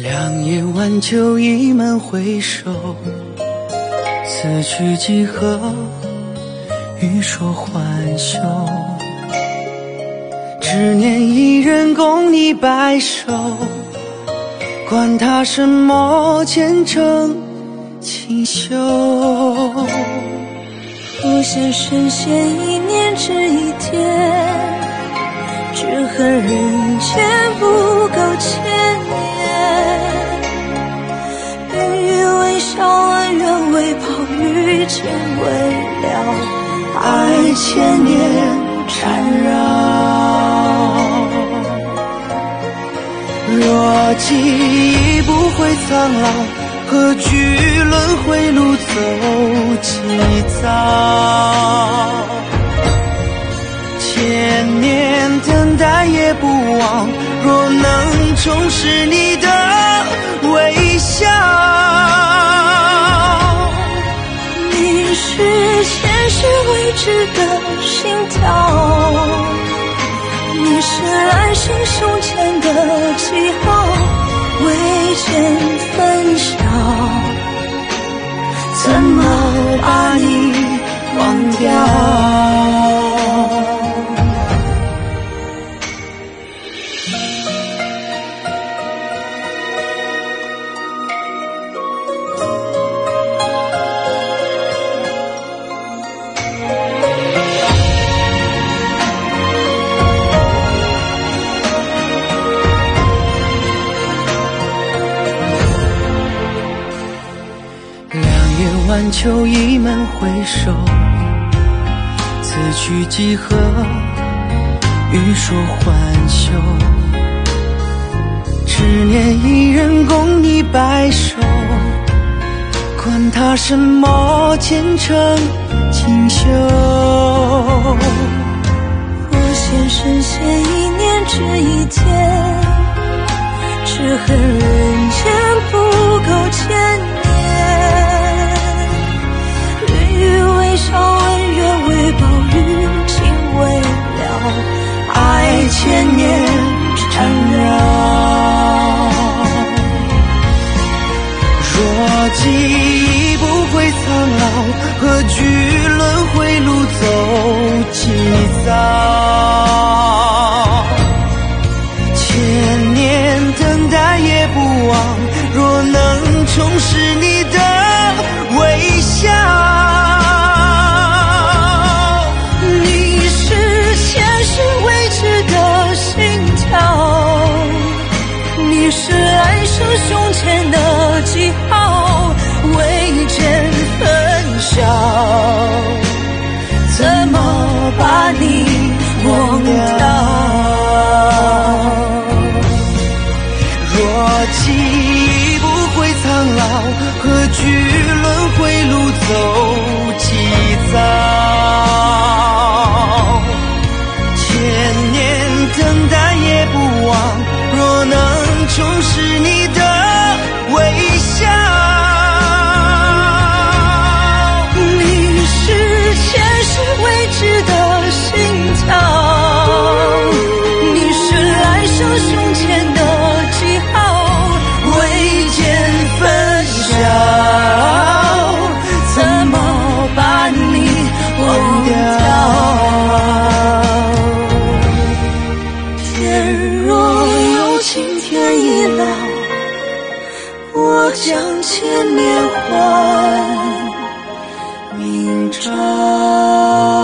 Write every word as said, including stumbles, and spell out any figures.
两夜晚酒一门回首，此去几何？欲说还休。只念一人共你白首，管他什么前程清秀。 不羡神仙一念只一天，只恨人间不够千年。云雨微笑，恩怨为报，遇见未了，爱千年缠绕。 若记忆不会苍老，何惧轮回路走几遭？千年等待也不忘，若能重拾你的微笑。 你是前世未知的心跳，你是来生胸前的记号，未见分晓，怎么把你忘掉？ 晚秋一门回首，此去几何？欲说还休。只念一人共你白首，管他什么前程清秀。 我羡神仙一念只一天，只恨人间不够千年。微笑恩怨为报，余情未了，爱千年缠绕。 若记忆不会苍老，何惧轮回路走几遭？千年等待也不忘，若能重拾你的微笑。 你是来生胸前的记号，未见分晓，怎么把你忘掉？ 若记忆不会苍老，何惧轮回路走几遭？千年等待也不忘，若能重拾你的微笑。 你是前世未知的心跳，你是来生胸前的记号，未见分晓，怎么把你忘掉？我将千年还明朝。